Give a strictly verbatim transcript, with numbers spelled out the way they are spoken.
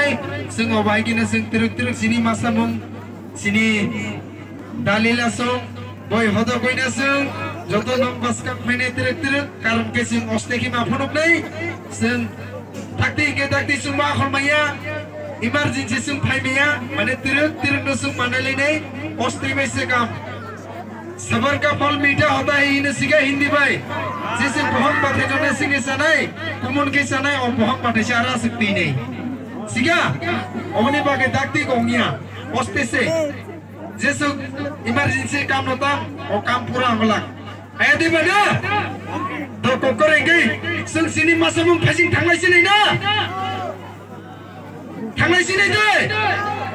kokorai sing obai kina sing teruk teruk sini masa mung sini dalila song boy hodo koina sing joto nom baskak mene teruk teruk karam ke sing oste ki ma phonok nei sing takti ke takti sung ma khol maya emergency sung phai maya mane teruk teruk no sung manale nei oste में से काम सबर का फल मीठा होता है इन सिगा हिंदी भाई जैसे बहुत बातें जो ने सिंगे सनाई कुमन के सनाई और बहुत बातें चारा सकती नहीं सिगा ओमने बागे दागती कोंगिया ओस्ते से जैसे इमरजेंसी काम होता और काम पूरा होला आया दे बना तो को करेंगे संग सिनी मासमुम फैसिंग थांगलाय सिनै ना थांगलाय सिनै दे